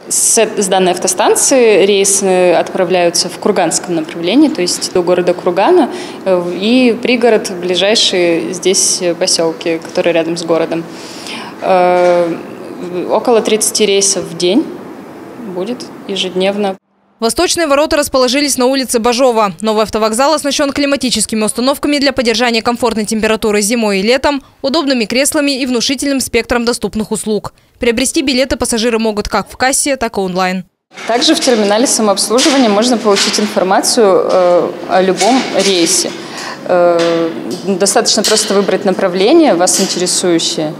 С данной автостанции рейсы отправляются в Курганском направлении, то есть до города Кургана и пригород, ближайшие здесь поселки, которые рядом с городом. Около 30 рейсов в день будет ежедневно. Восточные ворота расположились на улице Бажова. Новый автовокзал оснащен климатическими установками для поддержания комфортной температуры зимой и летом, удобными креслами и внушительным спектром доступных услуг. Приобрести билеты пассажиры могут как в кассе, так и онлайн. Также в терминале самообслуживания можно получить информацию о любом рейсе. Достаточно просто выбрать направление, вас интересующее,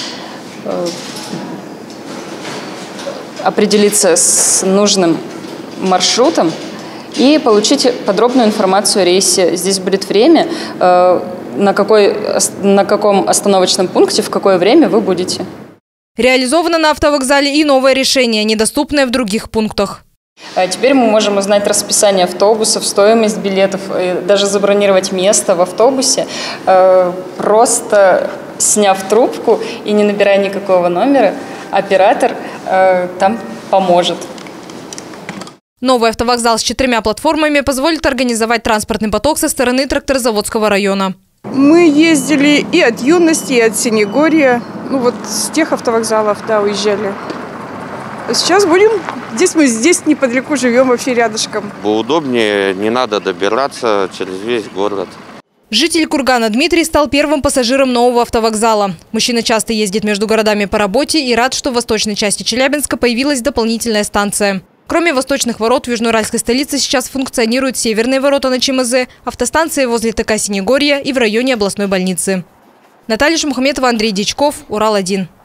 определиться с нужным маршрутом и получить подробную информацию о рейсе. Здесь будет время, на каком остановочном пункте, в какое время вы будете. Реализовано на автовокзале и новое решение, недоступное в других пунктах. Теперь мы можем узнать расписание автобусов, стоимость билетов, даже забронировать место в автобусе, просто сняв трубку и не набирая никакого номера, оператор там поможет. Новый автовокзал с 4 платформами позволит организовать транспортный поток со стороны Тракторозаводского района. Мы ездили и от Юности, и от Синегорья. Вот с тех автовокзалов, да, уезжали. А сейчас будем. Мы здесь неподалеку живем, вообще рядышком. Удобнее, не надо добираться через весь город. Житель Кургана Дмитрий стал первым пассажиром нового автовокзала. Мужчина часто ездит между городами по работе и рад, что в восточной части Челябинска появилась дополнительная станция. Кроме восточных ворот, в южноуральской столице сейчас функционируют северные ворота на ЧМЗ, автостанции возле ТК Синегорья и в районе областной больницы. Наталья Шмухаметова, Андрей Дичков, Урал-1.